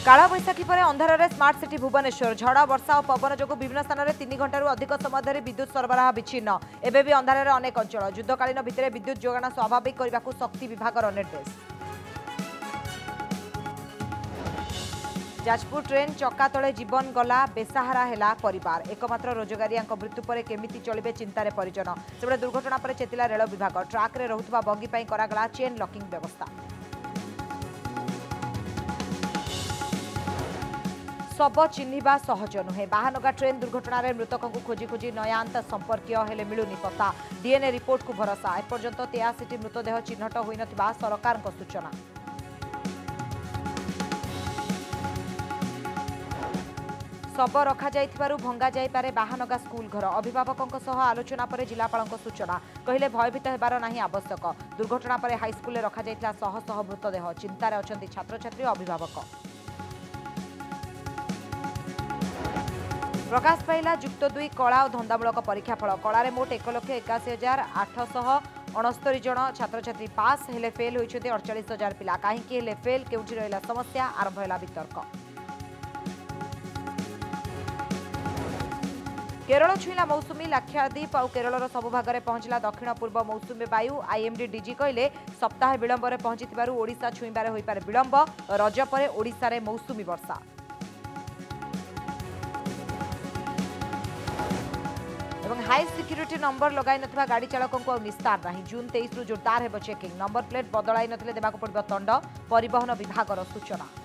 कालबैशाखी पर अंधारे smart city Bhubaneswar झड़ वर्षा और पवन जो विभिन्न स्थान में 3 घंटा अधिक समय धरी विद्युत सरबराह विच्छिन्न एवं भी अंधारे अनेक अंचल युद्धकालीन भितर विद्युत जोगाण स्वाभाविक करने को शक्ति विभाग निर्देश। जाजपुर ट्रेन चक्का तले जीवन गला बेसहारा है परिवार एकमात्र रोजगारिया मृत्यु पर केमिति चलिबे चिंतार परिजन सेबड़े दुर्घटना पर चेतिला रेल विभाग ट्राक रे रहुतबा बगी पई करागला चेन लॉकिंग व्यवस्था। शव चिन्हिबा सहज नुहे बाहानगा ट्रेन दुर्घटना रे मृतकों को खोजी खोजी नयांत संपर्कीय हेले मिलुनी पता डीएनए रिपोर्ट को भरोसा एपर्यंत 83टी मृतदेह चिन्हट होई नथिबा सरकार को सूचना। शव रखा जाइथिबारु भंगा जाइपारे बाहानगा स्कूल घर अभिभावकों सह आलोचना पर जिलापाल सूचना कहले भयभीत हेबार नाही आवश्यक दुर्घटना पर हाईस्कूल रखा जाइथिला शह शह मृतदेह चिंतार अछंती छात्र छात्री अभिभावक। प्रकाश पाइला जुक्त 2 कला और धंदामूलक परीक्षा फल कलारे मोट 1,81,869 जन छात्र छात्री पास हेले फेल होइछते 48,000 पिला काहेकि हेले फेल केउठी रहिला समस्या आरंभ होला वितर्क। केरल छुईला मौसुमी लाक्षाद्वीप और केरलर सबु भागरे पहुंचला दक्षिण पूर्व मौसुमी वायु आईएमडी डीजी कहले सप्ताह विलंबर पहुंचीथिबारु ओडिशा छुईबारे होइपारे विलंब रज परे ओडिशा रे मौसुमी वर्षा। एवं हाई सिक्यूरिटी नंबर लगाई नथिबा गाड़ी चालकों को निस्तार नहीं जून 23 रु जोरदार हेबो चेकिंग नंबर प्लेट बदलाई नथिले देबाको पड़िबो दंड परिवहन विभागर सूचना।